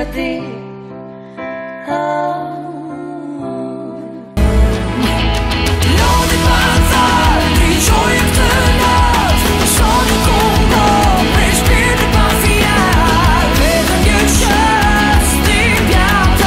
dire. Oh. Non n'est pas un hasard, die scheuerte Nacht, de zonnekomkom, ik speel de mafia, tegen je chest, die bjarte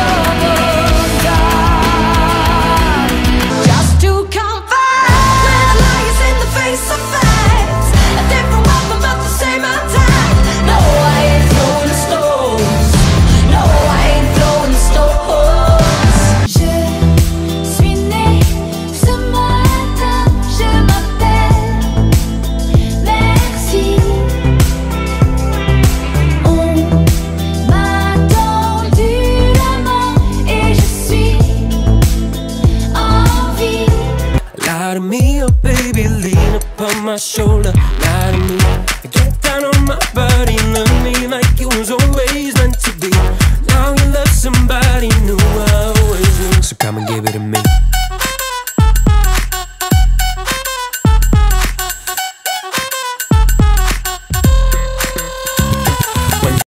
bedaar. Just to confide, when lies in the face of facts, a different weapon but the same attack. No, I ain't throwing stones, no, I ain't throwing stones. Je suis née ce matin, je m'appelle Merci. On m'a tendu la main et je suis en vie. Lie to me, oh baby, lean upon my shoulder. Lie to me, get down on my body, love me like it was always meant to be. Now you love somebody new.